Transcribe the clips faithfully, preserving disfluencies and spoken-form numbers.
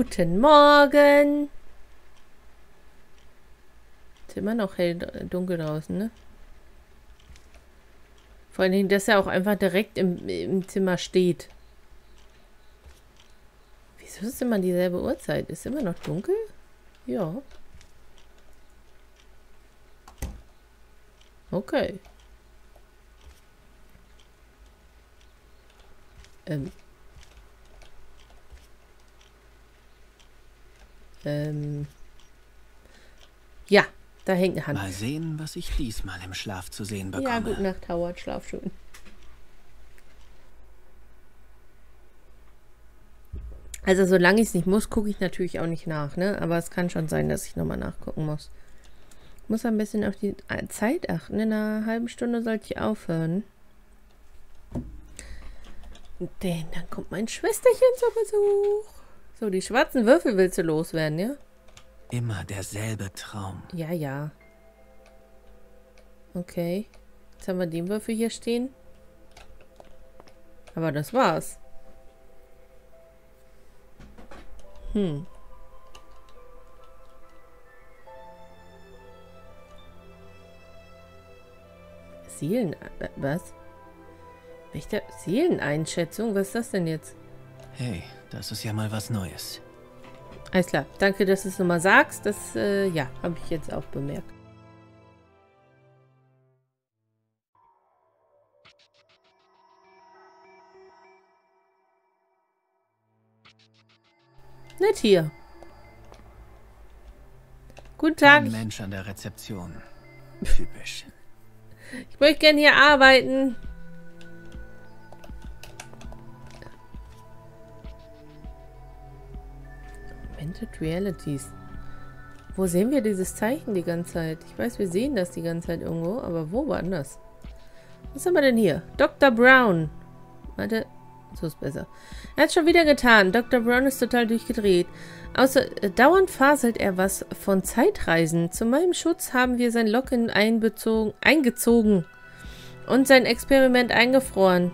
Guten Morgen. Ist immer noch hell dunkel draußen, ne? Vor allen Dingen, dass er auch einfach direkt im, im Zimmer steht. Wieso ist es immer dieselbe Uhrzeit? Ist immer noch dunkel? Ja. Okay. Ähm. Ähm. Ja, da hängt eine Hand. Mal sehen, was ich diesmal im Schlaf zu sehen bekomme. Ja, gute Nacht, Howard. Schlaf schön. Also, solange ich es nicht muss, gucke ich natürlich auch nicht nach, ne? Aber es kann schon sein, dass ich nochmal nachgucken muss. Ich muss ein bisschen auf die Zeit achten. In einer halben Stunde sollte ich aufhören. Denn dann kommt mein Schwesterchen zu Besuch. So, die schwarzen Würfel willst du loswerden, ja? Immer derselbe Traum. Ja, ja. Okay. Jetzt haben wir den Würfel hier stehen. Aber das war's. Hm. Seelen... Was? Welche Seeleneinschätzung? Was ist das denn jetzt? Hey, das ist ja mal was Neues. Alles klar. Danke, dass du es nochmal sagst. Das, äh, ja, habe ich jetzt auch bemerkt. Nett hier. Guten Tag. Ein Mensch an der Rezeption. Typisch. Ich möchte gerne hier arbeiten. Augmented Realities. Wo sehen wir dieses Zeichen die ganze Zeit? Ich weiß, wir sehen das die ganze Zeit irgendwo, aber wo war anders? Was haben wir denn hier? Doktor Brown. Warte, so ist besser. Er hat schon wieder getan. Doktor Brown ist total durchgedreht. Außer äh, dauernd faselt er was von Zeitreisen. Zu meinem Schutz haben wir sein Locken einbezogen, eingezogen und sein Experiment eingefroren.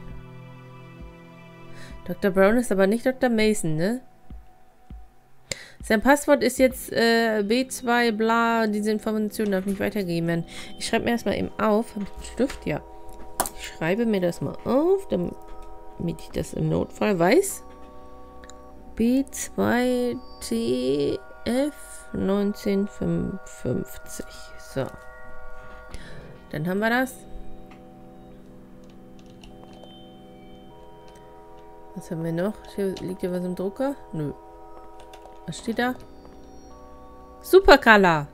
Doktor Brown ist aber nicht Doktor Mason, ne? Sein Passwort ist jetzt äh, B zwei, bla, diese Informationen darf nicht weitergegeben werden. Ich schreibe mir das mal eben auf. Habe ich einen Stift? Ja. Ich schreibe mir das mal auf, damit ich das im Notfall weiß. B zwei T F neunzehnhundertfünfundfünfzig. So. Dann haben wir das. Was haben wir noch? Hier liegt hier was im Drucker? Nö. Was steht da? Supercolor.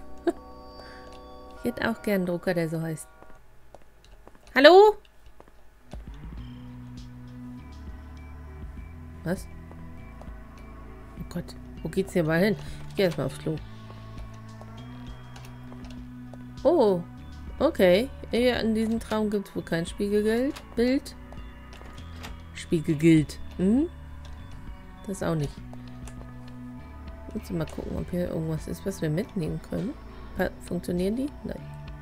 Ich hätte auch gern einen Drucker, der so heißt. Hallo? Was? Oh Gott, wo geht's hier mal hin? Ich gehe erstmal aufs Klo. Oh, okay. Ja, in diesem Traum gibt es wohl kein Spiegelbild. Bild. Spiegelbild. Hm? Das auch nicht. Jetzt mal gucken, ob hier irgendwas ist, was wir mitnehmen können. Funktionieren die? Nein.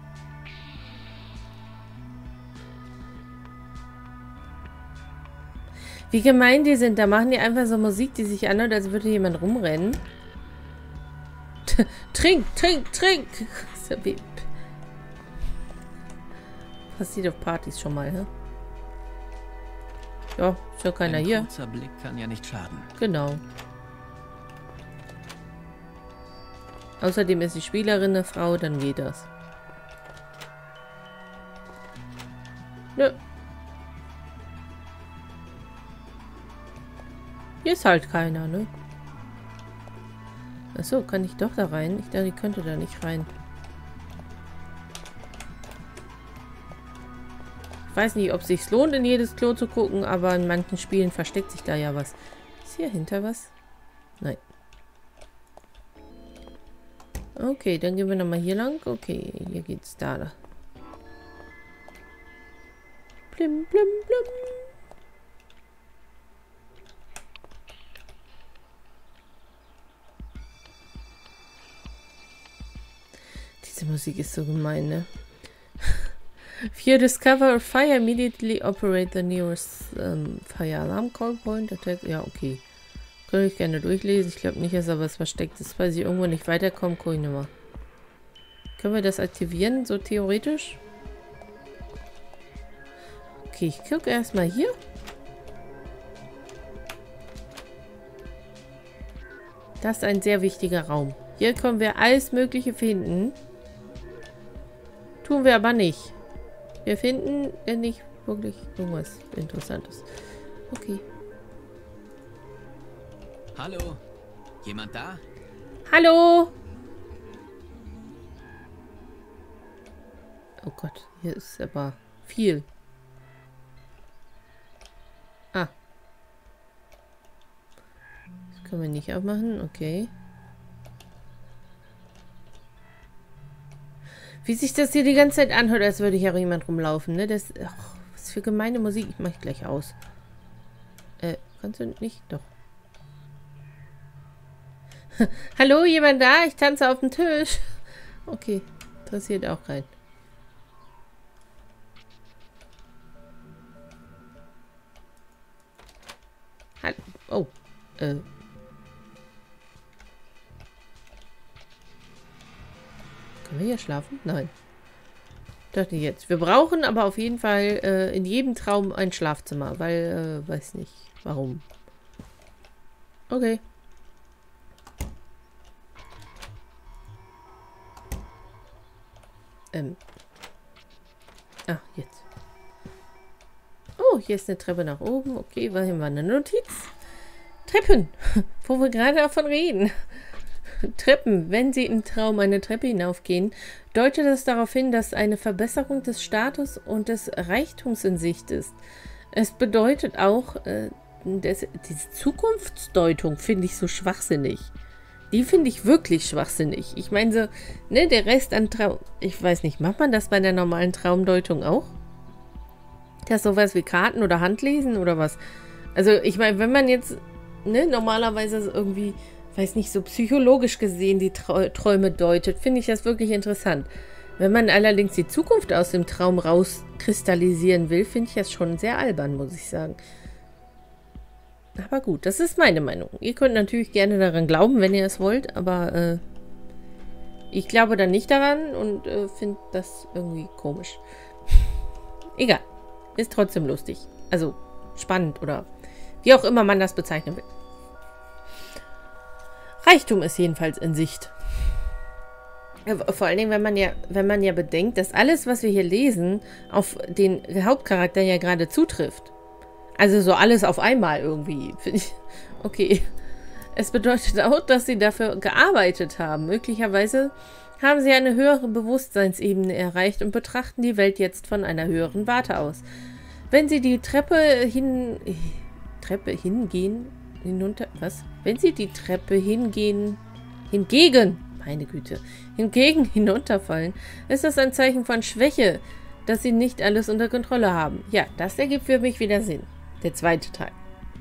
Wie gemein die sind. Da machen die einfach so Musik, die sich anhört, als würde jemand rumrennen. Trink, trink, trink! Passiert auf Partys schon mal, ne? Ja, ist ja keiner hier. Ein kurzer Blick kann ja nicht schaden. Genau. Außerdem ist die Spielerin eine Frau, dann geht das. Nö. Hier ist halt keiner, ne? Achso, kann ich doch da rein? Ich dachte, ich könnte da nicht rein. Ich weiß nicht, ob es sich lohnt, in jedes Klo zu gucken, aber in manchen Spielen versteckt sich da ja was. Ist hier hinter was? Nein. Okay, dann gehen wir nochmal hier lang. Okay, hier geht's da. da. Blim, blim, blim. Diese Musik ist so gemein, ne? If you discover a fire, immediately operate the nearest um, fire alarm call point. Attack. Ja, okay. Könnte ich gerne durchlesen. Ich glaube nicht, dass da was versteckt ist. Weil ich irgendwo nicht weiterkomme, gucke ich nochmal. Können wir das aktivieren, so theoretisch? Okay, ich gucke erstmal hier. Das ist ein sehr wichtiger Raum. Hier können wir alles Mögliche finden. Tun wir aber nicht. Wir finden ja nicht wirklich irgendwas Interessantes. Okay. Hallo? Jemand da? Hallo? Oh Gott, hier ist aber viel. Ah. Das können wir nicht aufmachen. Okay. Wie sich das hier die ganze Zeit anhört, als würde hier auch jemand rumlaufen, ne? Das, ach, was für gemeine Musik. Ich mache gleich aus. Äh, kannst du nicht? Doch. Hallo, jemand da? Ich tanze auf dem Tisch. Okay, interessiert auch rein. Hallo. Oh, äh. Können wir hier schlafen? Nein. Doch nicht jetzt. Wir brauchen aber auf jeden Fall äh, in jedem Traum ein Schlafzimmer, weil, äh, weiß nicht, warum. Okay. Ähm. Ah, jetzt. Oh, hier ist eine Treppe nach oben. Okay, war hier mal eine Notiz. Treppen, wo wir gerade davon reden. Treppen, wenn Sie im Traum eine Treppe hinaufgehen, deutet das darauf hin, dass eine Verbesserung des Status und des Reichtums in Sicht ist. Es bedeutet auch, äh, das, diese Zukunftsdeutung finde ich so schwachsinnig. Die finde ich wirklich schwachsinnig. Ich meine so, ne, der Rest an Traum... Ich weiß nicht, macht man das bei der normalen Traumdeutung auch? Das sowas wie Karten oder Handlesen oder was? Also ich meine, wenn man jetzt, ne, normalerweise irgendwie... weiß nicht, so psychologisch gesehen die Träume deutet, finde ich das wirklich interessant. Wenn man allerdings die Zukunft aus dem Traum rauskristallisieren will, finde ich das schon sehr albern, muss ich sagen. Aber gut, das ist meine Meinung. Ihr könnt natürlich gerne daran glauben, wenn ihr es wollt, aber äh, ich glaube dann nicht daran und äh, finde das irgendwie komisch. Egal. Ist trotzdem lustig. Also spannend oder wie auch immer man das bezeichnen will. Reichtum ist jedenfalls in Sicht. Vor allen Dingen, wenn man ja, wenn man ja bedenkt, dass alles, was wir hier lesen, auf den Hauptcharakter ja gerade zutrifft. Also so alles auf einmal irgendwie. Finde ich. Okay. Es bedeutet auch, dass sie dafür gearbeitet haben. Möglicherweise haben sie eine höhere Bewusstseinsebene erreicht und betrachten die Welt jetzt von einer höheren Warte aus. Wenn sie die Treppe hin... Treppe hingehen... hinunter... Was? Wenn sie die Treppe hingehen... Hingegen... Meine Güte. Hingegen hinunterfallen, ist das ein Zeichen von Schwäche, dass sie nicht alles unter Kontrolle haben. Ja, das ergibt für mich wieder Sinn. Der zweite Teil.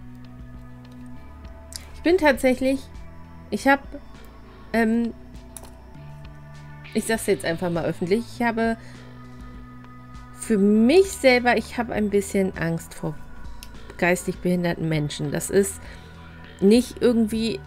Ich bin tatsächlich... Ich habe... Ähm... Ich sag's jetzt einfach mal öffentlich. Ich habe... Für mich selber, ich habe ein bisschen Angst vor geistig behinderten Menschen. Das ist nicht irgendwie...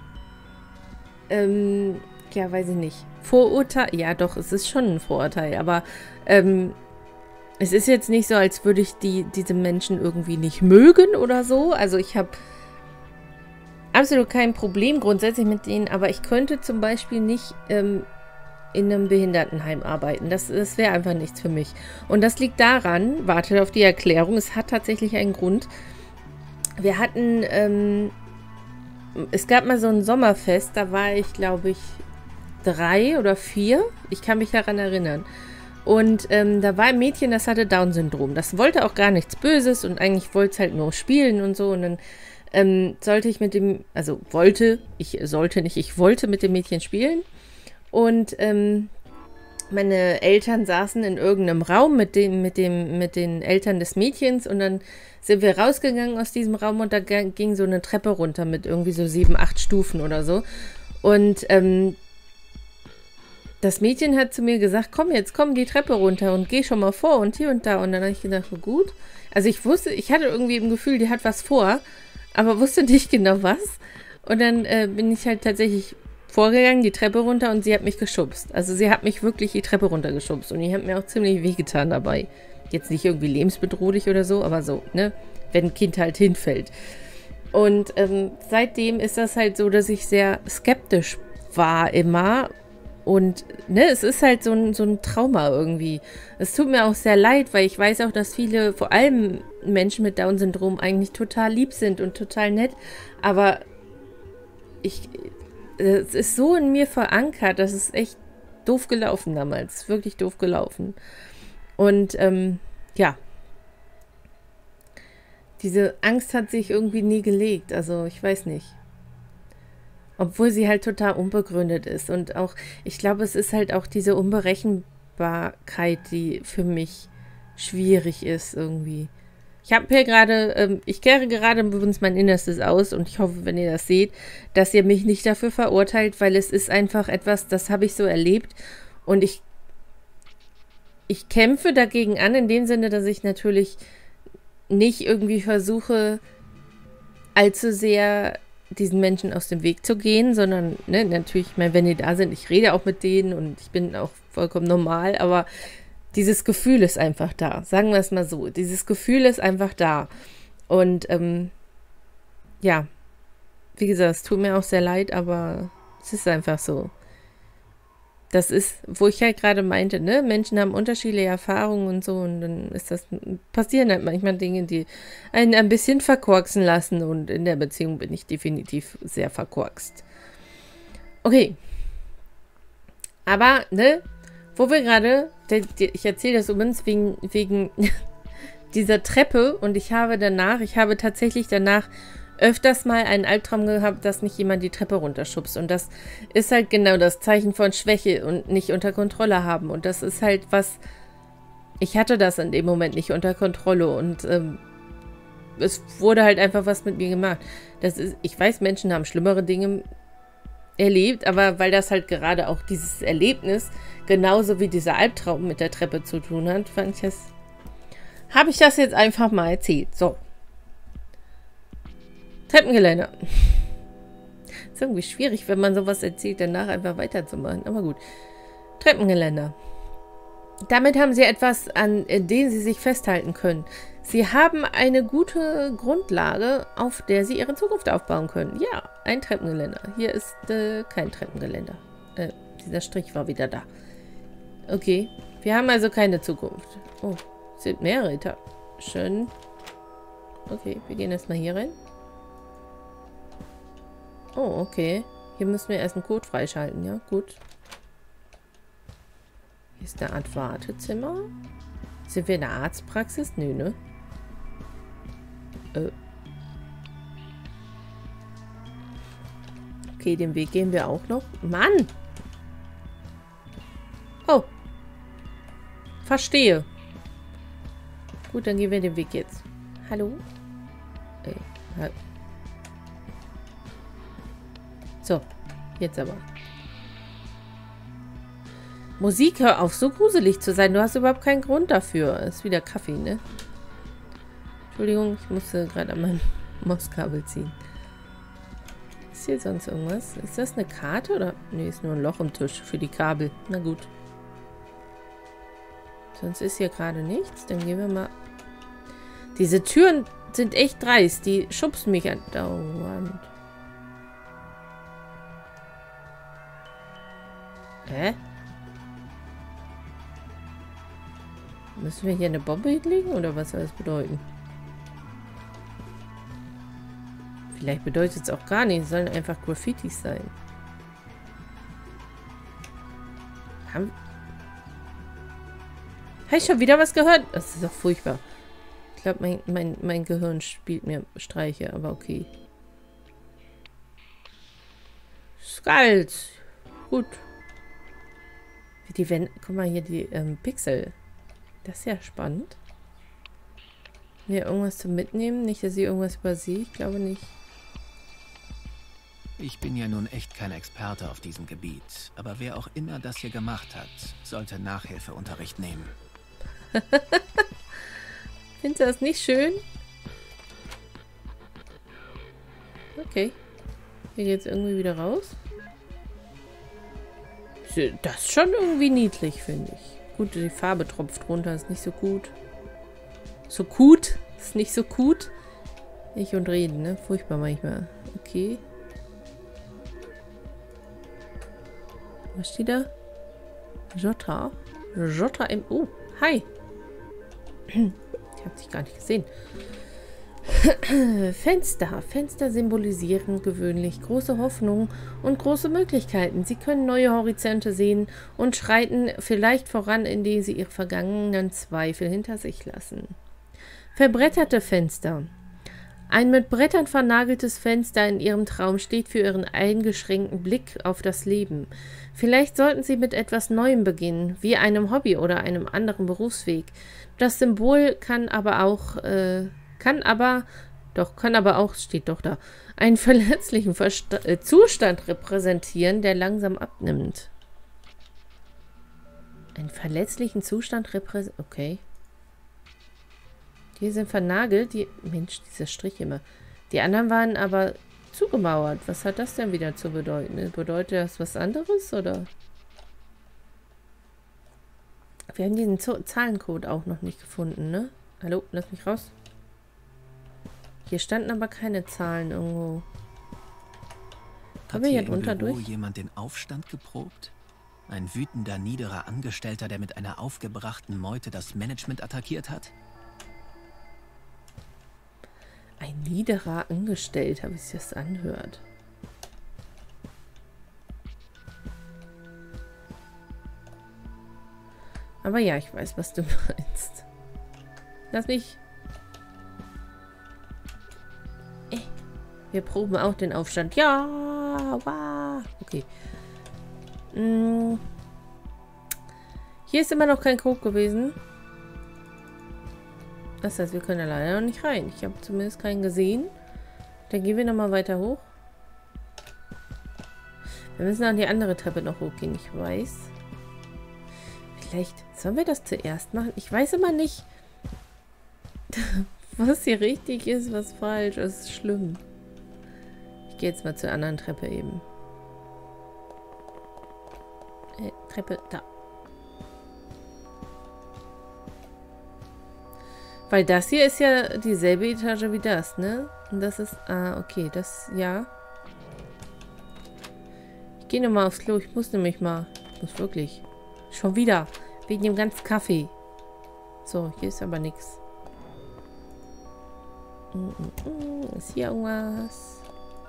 Ähm... Ja, weiß ich nicht. Vorurteil? Ja, doch, es ist schon ein Vorurteil, aber ähm, es ist jetzt nicht so, als würde ich die, diese Menschen irgendwie nicht mögen oder so. Also ich habe absolut kein Problem grundsätzlich mit denen, aber ich könnte zum Beispiel nicht ähm, in einem Behindertenheim arbeiten. Das, das wäre einfach nichts für mich. Und das liegt daran, wartet auf die Erklärung, es hat tatsächlich einen Grund. Wir hatten, ähm, es gab mal so ein Sommerfest, da war ich, glaube ich, drei oder vier. Ich kann mich daran erinnern. Und ähm, da war ein Mädchen, das hatte Down-Syndrom. Das wollte auch gar nichts Böses und eigentlich wollte es halt nur spielen und so. Und dann ähm, sollte ich mit dem, also wollte, ich sollte nicht, ich wollte mit dem Mädchen spielen. Und ähm, meine Eltern saßen in irgendeinem Raum mit dem, mit dem, mit den Eltern des Mädchens und dann sind wir rausgegangen aus diesem Raum und da ging so eine Treppe runter mit irgendwie so sieben, acht Stufen oder so. Und ähm, das Mädchen hat zu mir gesagt, komm jetzt, komm die Treppe runter und geh schon mal vor und hier und da. Und dann habe ich gedacht, so gut. Also ich wusste, ich hatte irgendwie im Gefühl, die hat was vor. aber wusste nicht genau was. Und dann äh, bin ich halt tatsächlich vorgegangen, die Treppe runter und sie hat mich geschubst. Also sie hat mich wirklich die Treppe runtergeschubst und die hat mir auch ziemlich wehgetan dabei. Jetzt nicht irgendwie lebensbedrohlich oder so, aber so, ne? Wenn ein Kind halt hinfällt. Und ähm, seitdem ist das halt so, dass ich sehr skeptisch war immer. Und ne, es ist halt so ein, so ein Trauma irgendwie. Es tut mir auch sehr leid, weil ich weiß auch, dass viele, vor allem Menschen mit Down-Syndrom, eigentlich total lieb sind und total nett. Aber ich, es ist so in mir verankert, das ist echt doof gelaufen damals. Wirklich doof gelaufen. Und ähm, ja, diese Angst hat sich irgendwie nie gelegt. Also ich weiß nicht. Obwohl sie halt total unbegründet ist. Und auch, ich glaube, es ist halt auch diese Unberechenbarkeit, die für mich schwierig ist irgendwie. Ich habe hier gerade, ähm, ich kehre gerade übrigens mein Innerstes aus und ich hoffe, wenn ihr das seht, dass ihr mich nicht dafür verurteilt, weil es ist einfach etwas, das habe ich so erlebt und ich, ich kämpfe dagegen an, in dem Sinne, dass ich natürlich nicht irgendwie versuche, allzu sehr diesen Menschen aus dem Weg zu gehen, sondern ne, natürlich, ich meine, wenn die da sind, ich rede auch mit denen und ich bin auch vollkommen normal, aber dieses Gefühl ist einfach da. Sagen wir es mal so. Dieses Gefühl ist einfach da. Und ähm, ja, wie gesagt, es tut mir auch sehr leid, aber es ist einfach so. Das ist, wo ich halt gerade meinte, ne, Menschen haben unterschiedliche Erfahrungen und so und dann ist das, passieren halt manchmal Dinge, die einen ein bisschen verkorksen lassen und in der Beziehung bin ich definitiv sehr verkorkst. Okay. Aber, ne, wo wir gerade, ich erzähle das übrigens wegen, wegen dieser Treppe und ich habe danach, ich habe tatsächlich danach öfters mal einen Albtraum gehabt, dass mich jemand die Treppe runterschubst. Und das ist halt genau das Zeichen von Schwäche und nicht unter Kontrolle haben. Und das ist halt was, ich hatte das in dem Moment nicht unter Kontrolle. Und ähm, es wurde halt einfach was mit mir gemacht. Das ist, ich weiß, Menschen haben schlimmere Dinge erlebt, aber weil das halt gerade auch dieses Erlebnis genauso wie dieser Albtraum mit der Treppe zu tun hat, fand ich das, habe ich das jetzt einfach mal erzählt. So. Treppengeländer. Ist irgendwie schwierig, wenn man sowas erzählt, danach einfach weiterzumachen. Aber gut. Treppengeländer. Damit haben sie etwas, an dem sie sich festhalten können. Sie haben eine gute Grundlage, auf der sie ihre Zukunft aufbauen können. Ja, ein Treppengeländer. Hier ist äh, kein Treppengeländer. Äh, dieser Strich war wieder da. Okay. Wir haben also keine Zukunft. Oh, es sind mehrere Etappen. Schön. Okay, wir gehen erstmal hier rein. Oh, okay. Hier müssen wir erst einen Code freischalten, ja? Gut. Hier ist eine Art Wartezimmer. Sind wir in der Arztpraxis? Nö, ne? Äh. Okay, den Weg gehen wir auch noch. Mann! Oh. Verstehe. Gut, dann gehen wir den Weg jetzt. Hallo? Äh, halt. So, jetzt aber. Musik, hör auf, so gruselig zu sein. Du hast überhaupt keinen Grund dafür. Ist wieder Kaffee, ne? Entschuldigung, ich musste gerade an meinem Mauskabel ziehen. Ist hier sonst irgendwas? Ist das eine Karte oder? Ne, ist nur ein Loch im Tisch für die Kabel. Na gut. Sonst ist hier gerade nichts. Dann gehen wir mal... Diese Türen sind echt dreist. Die schubsen mich andauernd. Hä? Müssen wir hier eine Bombe hinlegen oder was soll das bedeuten? Vielleicht bedeutet es auch gar nicht. Es sollen einfach Graffitis sein. Haben Habe ich schon wieder was gehört? Das ist doch furchtbar. Ich glaube, mein, mein, mein Gehirn spielt mir Streiche, aber okay. Skulls. Gut. Die Wände, guck mal hier, die ähm, Pixel. Das ist ja spannend. Hier irgendwas zum Mitnehmen? Nicht, dass ich irgendwas übersehe? Ich glaube nicht. Ich bin ja nun echt kein Experte auf diesem Gebiet, aber wer auch immer das hier gemacht hat, sollte Nachhilfeunterricht nehmen. Findest du das nicht schön? Okay. Hier geht's irgendwie wieder raus. Das ist schon irgendwie niedlich, finde ich. Gut, die Farbe tropft runter, ist nicht so gut. So gut? Ist nicht so gut? Ich und reden, ne? Furchtbar manchmal. Okay. Was steht da? Jota. Jota im... Oh, hi. Ich habe dich gar nicht gesehen. Fenster. Fenster symbolisieren gewöhnlich große Hoffnung und große Möglichkeiten. Sie können neue Horizonte sehen und schreiten vielleicht voran, indem sie ihre vergangenen Zweifel hinter sich lassen. Verbretterte Fenster. Ein mit Brettern vernageltes Fenster in ihrem Traum steht für ihren eingeschränkten Blick auf das Leben. Vielleicht sollten sie mit etwas Neuem beginnen, wie einem Hobby oder einem anderen Berufsweg. Das Symbol kann aber auch, äh, kann aber, doch, kann aber auch, steht doch da, einen verletzlichen Versta- äh, Zustand repräsentieren, der langsam abnimmt. Einen verletzlichen Zustand repräsentieren, okay. Die sind vernagelt, die, Mensch, dieser Strich immer. Die anderen waren aber zugemauert. Was hat das denn wieder zu bedeuten? Bedeutet das was anderes, oder? Wir haben diesen Z- Zahlencode auch noch nicht gefunden, ne? Hallo, lass mich raus. Hier standen aber keine Zahlen irgendwo. Haben wir hier drunter durch? Hat jemand den Aufstand geprobt? Ein wütender, niederer Angestellter, der mit einer aufgebrachten Meute das Management attackiert hat? Ein niederer Angestellter, wie sich das anhört. Aber ja, ich weiß, was du meinst. Lass mich. Äh, wir proben auch den Aufstand. Ja, wow. Okay. Hm. Hier ist immer noch kein Code gewesen. Das heißt, wir können da leider noch nicht rein. Ich habe zumindest keinen gesehen. Dann gehen wir nochmal weiter hoch. Wir müssen an die andere Treppe noch hochgehen, ich weiß. Vielleicht sollen wir das zuerst machen? Ich weiß immer nicht, was hier richtig ist, was falsch ist. Das ist schlimm. Ich gehe jetzt mal zur anderen Treppe eben. Äh, Treppe, da. Weil das hier ist ja dieselbe Etage wie das, ne? Und das ist... Ah, okay, das... Ja. Ich gehe nochmal aufs Klo. Ich muss nämlich mal... Ich muss wirklich. Schon wieder. Wegen dem ganzen Kaffee. So, hier ist aber nichts. Ist hier irgendwas?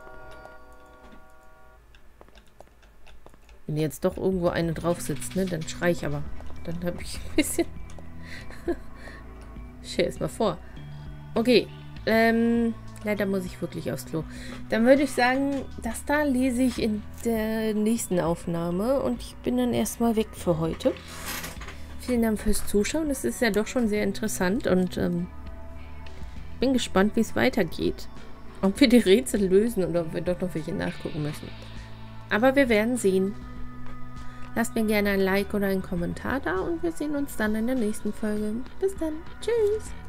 Wenn jetzt doch irgendwo eine drauf sitzt, ne? Dann schrei ich aber. Dann habe ich ein bisschen... Stell es mal vor. Okay. Ähm, leider muss ich wirklich aufs Klo. Dann würde ich sagen, das da lese ich in der nächsten Aufnahme. Und ich bin dann erstmal weg für heute. Vielen Dank fürs Zuschauen. Es ist ja doch schon sehr interessant. Und ähm, bin gespannt, wie es weitergeht. Ob wir die Rätsel lösen oder ob wir doch noch welche nachgucken müssen. Aber wir werden sehen. Lasst mir gerne ein Like oder einen Kommentar da und wir sehen uns dann in der nächsten Folge. Bis dann. Tschüss.